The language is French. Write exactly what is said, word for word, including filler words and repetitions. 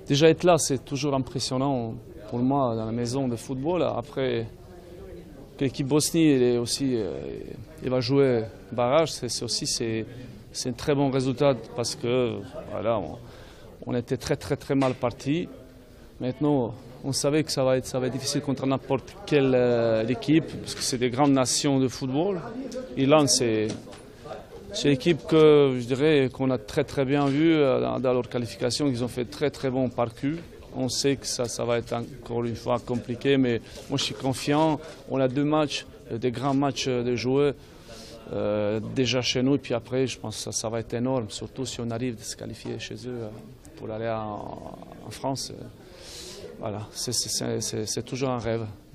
déjà être là, c'est toujours impressionnant pour moi dans la maison de football. Après, l'équipe Bosnie, elle est aussi, euh, elle va jouer barrage, c'est aussi c'est un très bon résultat parce que voilà, on, on était très très très mal parti. Maintenant, on savait que ça va être, ça va être difficile contre n'importe quelle euh, équipe parce que c'est des grandes nations de football. Irlande, c'est C'est l'équipe que je dirais qu'on a très très bien vu dans, dans leur qualification. Ils ont fait très très bon parcours. On sait que ça, ça va être encore une fois compliqué, mais moi je suis confiant. On a deux matchs, des grands matchs de jouer euh, déjà chez nous. Et puis après, je pense que ça, ça va être énorme, surtout si on arrive à se qualifier chez eux pour aller en, en France. Voilà, c'est toujours un rêve.